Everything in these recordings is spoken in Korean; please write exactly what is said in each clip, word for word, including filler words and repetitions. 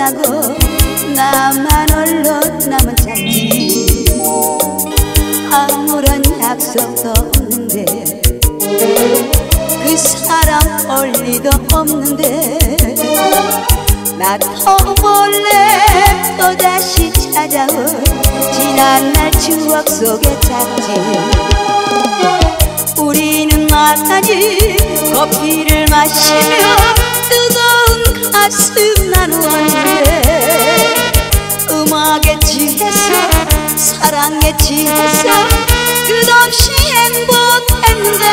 떠나고 나만 홀로 남은 찾지. 아무런 약속도 없는데 그 사람 올 리도 없는데 나도 몰래 또다시 찾아온 지난날 추억 속에 찾지. 우리는 마치 커피를 마시며 뜨거운 가슴 나누었는데 음악에 취해서 사랑에 취해서 끝없이 행복했는데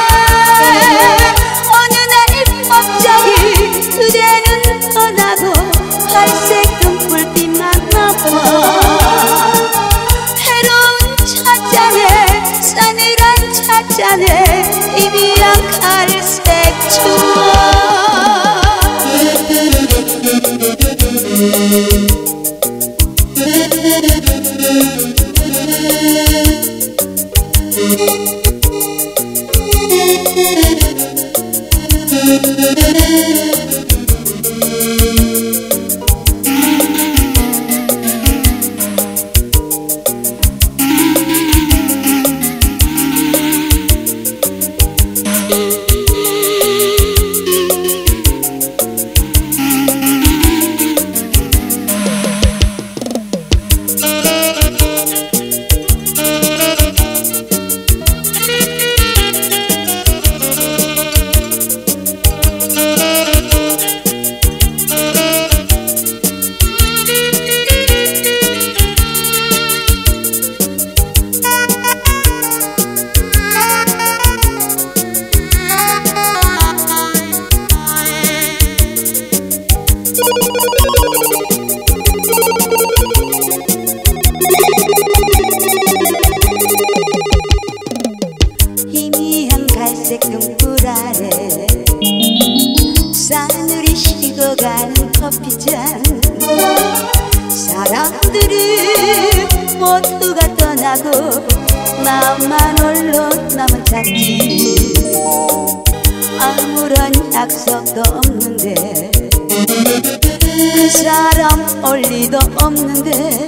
어느 날 갑자기 그대는 떠나고 갈색 등불빛만 남아 해로운 찻잔에 싸늘한 찻잔에 희미한 갈색 추억. 희미한 갈색 등불 아래 싸늘히 식어가는 커피잔. 사람들은 모두가 떠나고 나만 홀로 남은 찾지. 아무런 약속도 없는데 그 사람 올 리도 없는데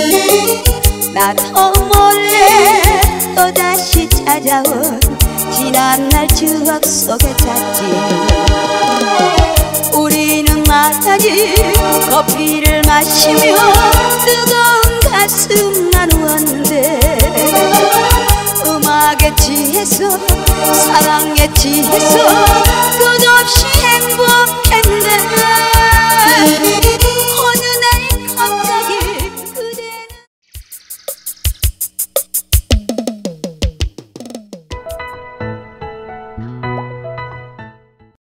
나도 몰래 또다시 찾아온 지난날 추억 속에 찾지. 우리는 마치 커피를 마시며 뜨거운 가슴 나누었는데 음악에 취해서 사랑에 취해서